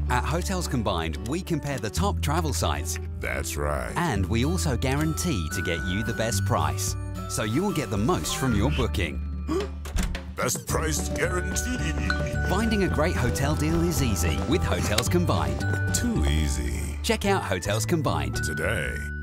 At Hotels Combined, we compare the top travel sites. That's right. And we also guarantee to get you the best price, so you'll get the most from your booking. Best price guaranteed. Finding a great hotel deal is easy with Hotels Combined. Too easy. Check out Hotels Combined Today.